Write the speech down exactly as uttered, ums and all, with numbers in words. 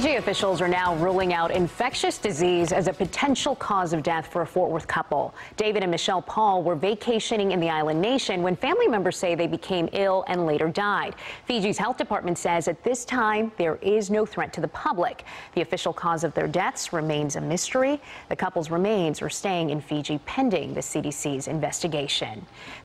Fiji officials are now ruling out infectious disease as a potential cause of death for a Fort Worth couple. David and Michelle Paul were vacationing in the island nation when family members say they became ill and later died. Fiji's health department says at this time there is no threat to the public. The official cause of their deaths remains a mystery. The couple's remains are staying in Fiji pending the C D C's investigation.